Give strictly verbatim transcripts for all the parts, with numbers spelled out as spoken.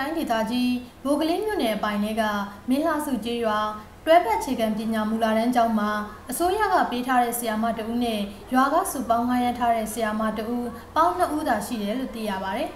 တိုင်းဒေသကြီးဘိုကလေးမြို့နယ်အပိုင်းတွေကမင်းလှစုကျေးရွာတွဲဖက်ခြေခံပညာမူလာတန်းကျောင်းမှာအစိုးရကပေးထားတဲ့ဆရာမတဦးနဲ့ရွာကစုပေါင်းငှားရမ်းထားတဲ့ဆရာမတဦးပေါင်းနှစ်ဦးသာရှိတယ်လို့သိရပါတယ်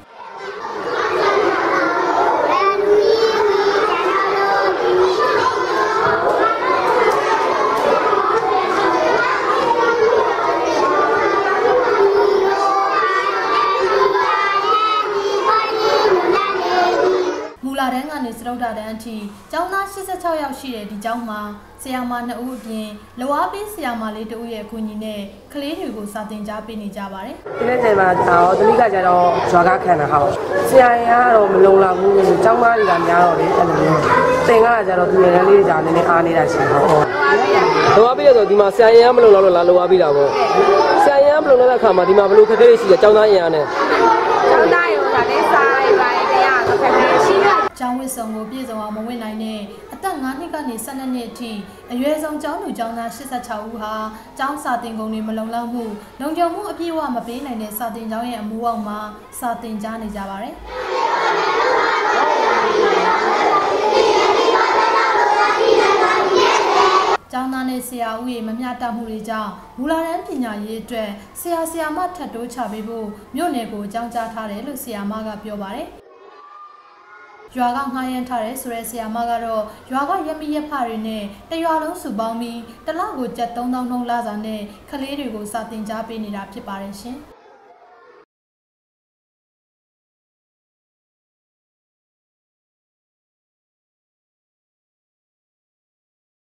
မူလာတန်းကနေစတုတ္ထတန်းအထိကျောင်းသား၈၆ယောက်ရှိတဲ့ဒီကျောင်းမှာဆရာမနှစ်ဦးအပြင်လောအားပေးဆရာမလေးတဦးရဲ့အကူအညီနဲ့ကလေးတွေကိုစာသင်ကြားပေးနေကြပါတယ်။ဒီနေ့ချိန်မှာတော့သမီးကကျတော့ရွာကခံတာဟုတ်။ဆရာရင်ကတော့မလုံလောက်ဘူး။ကျောင်းသားတွေကများတော့လေအဲ့လိုမျိုး။သင်ကကျတော့သူငယ်တန်းလေးကြာနေနေအားနေတာရှိဟုတ်။လောအားပေးရဆိုဒီမှာဆရာရင်ကမလုံလောက်လို့လားလောအားပေးတာပေါ့။ဆရာရင်ကမလုံလောက်တဲ့အခါမှာဒီမှာဘယ်လိုခက်ခဲတွေရှိလဲကျောင်းသားရင်အားနဲ့ကျောင်းသားရောဒါလေးစားရိုက်ပါရင်တရားခက်ခဲရှိတယ်ကျောင်းဝစ်ဆောင်ကိုပြည်စုံအောင်မဝင်နိုင်တဲ့အသက်၅နှစ်ကနေ၁၂နှစ်အထိအရွယ်ဆုံးကျောင်းသူကျောင်းသား၈၆ဦးဟာကျောင်းစာသင်ကုန်တွေမလုံလောက်မှုလုံခြုံမှုအပြည့်အဝမပေးနိုင်တဲ့စာသင်ကျောင်းရဲ့အမှုအောက်မှာစာသင်ကြားနေကြပါတယ်ကျောင်းသားနဲ့ဆရာဦးရေမမျှတမှုတွေကြောင့်မူလာတန်းပညာရေးအတွက်ဆရာဆရာမထပ်တိုးချပေးဖို့မြို့နယ်ကိုအကြောင်းကြားထားတယ်လို့ဆရာမကပြောပါတယ်ရွာကငှားရမ်းထားတဲ့ဆိုတဲ့ဆရာမကတော့ရွာကရမီရဖတွေနဲ့တရွာလုံးစုပေါင်းပြီးတစ်လကိုကျပ်သုံးသောင်းနှုန်းလာစာနဲ့ကလေးတွေကိုစာသင်ကြားပေးနေတာဖြစ်ပါတယ်ရှင်။